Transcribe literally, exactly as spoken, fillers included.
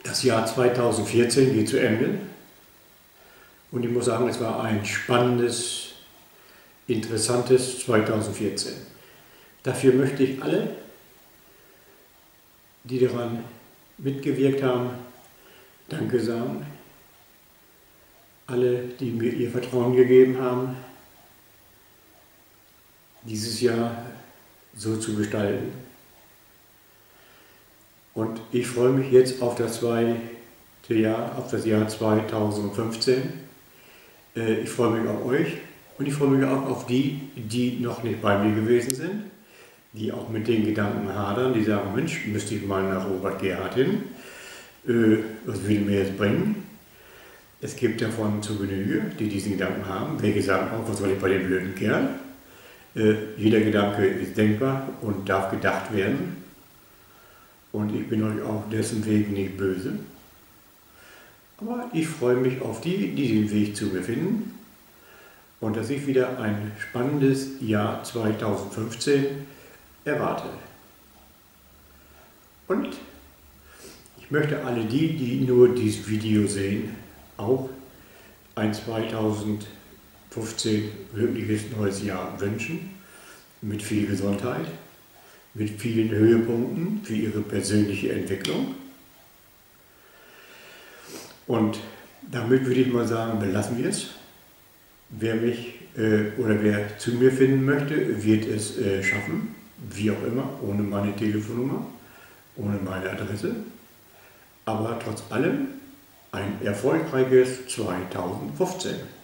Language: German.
Das Jahr zweitausendvierzehn geht zu Ende und ich muss sagen, es war ein spannendes, interessantes zweitausendvierzehn. Dafür möchte ich alle, die daran mitgewirkt haben, Danke sagen. Alle, die mir ihr Vertrauen gegeben haben, dieses Jahr so zu gestalten. Und ich freue mich jetzt auf das zweite Jahr, auf das Jahr zweitausendfünfzehn. Ich freue mich auf euch und ich freue mich auch auf die, die noch nicht bei mir gewesen sind, die auch mit den Gedanken hadern, die sagen, Mensch, müsste ich mal nach Robert Gerhard hin, was will mir jetzt bringen? Es gibt davon zu Genüge, die diesen Gedanken haben, welche sagen auch, was soll ich bei dem blöden Kerl? Jeder Gedanke ist denkbar und darf gedacht werden. Und ich bin euch auch dessen Wegen nicht böse. Aber ich freue mich auf die, die den Weg zu mir finden. Und dass ich wieder ein spannendes Jahr zweitausendfünfzehn erwarte. Und ich möchte alle die, die nur dieses Video sehen, auch ein zweitausendfünfzehn glückliches neues Jahr wünschen. Mit viel Gesundheit. Mit vielen Höhepunkten für ihre persönliche Entwicklung. Und damit würde ich mal sagen, belassen wir es. Wer mich äh, oder wer zu mir finden möchte, wird es äh, schaffen, wie auch immer, ohne meine Telefonnummer, ohne meine Adresse. Aber trotz allem ein erfolgreiches zweitausendfünfzehn.